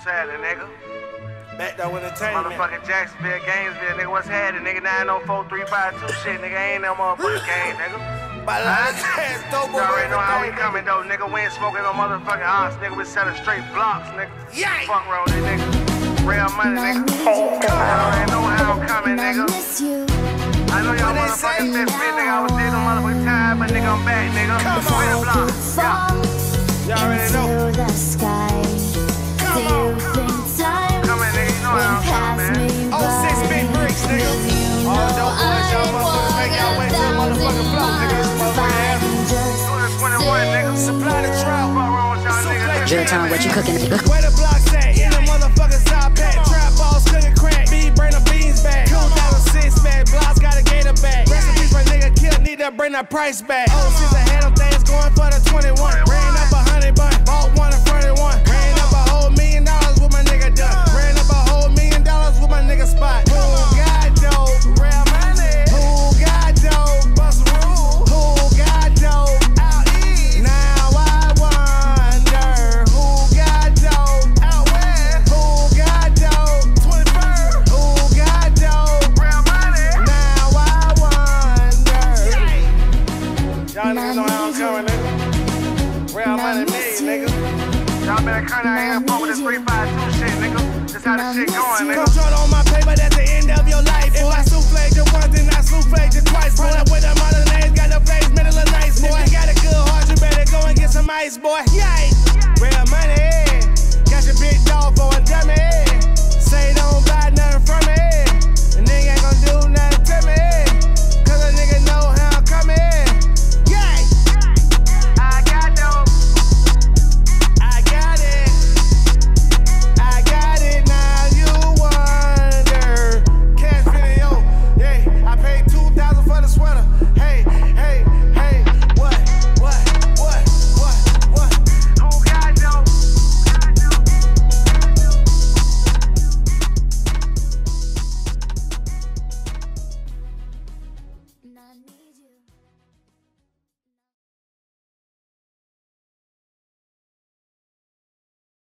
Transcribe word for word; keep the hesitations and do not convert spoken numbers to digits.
What's happening, nigga? Back though entertainment. Motherfucking Jacksonville, Gainesville, nigga. What's happening, nigga? nine oh four three five two shit, nigga. Ain't no motherfucking game, nigga. My last ass dope. You already know how we coming, though, nigga. We ain't smoking no motherfucking ox, nigga. We selling straight blocks, nigga. Yay! Fuck roll that, nigga. Real money, nigga. You already know how I'm coming, nigga. I know y'all motherfucking been fit, nigga. I was there no motherfucking time, but nigga, I'm back, nigga. Come on. Real blocks. Yeah. Y'all already know. Come on. Come in, nigga. You know how I'm coming, man. Oh, six big bricks, nigga. All the dope boys, y'all motherfuckers make y'all way to the motherfucking block, nigga. This motherfucking ass. twenty-one, nigga. Supply the trap. Fuck wrong with y'all, nigga. Drill time, what you cooking, nigga? Where the blocks at? In the motherfucking side pack. Trap balls, cooking crack. B, bring the beans back. two thousand six bag. Blocks got a gator back. Recipes for nigga kill, need to bring that price back. Oh, since I had them things going for the twenty-one. Ran up a hundred bun. Bought one in front of one. Ran up a whole million dollars with my nigga done. Ran up a whole million dollars with my nigga spot. Who got dope? Real money. Who got dope? Bust rule. Who got dope? Out east. Now I wonder who got dope? Out west. Who got dope? twenty-first. Who got dope? Real money. Now I wonder. Y'all niggas know how I'm coming, nigga. Real money me, nigga. Y'all better cut out here and fuck with this three five two shit, nigga. This how this shit going, nigga. Control on my paper, that's the end of your life. If I souffle you once, then I souffle you twice. Run up with them other names, got the face, middle of nice, boy. If you got a good heart, you better go and get some ice, boy. Yay! Real money.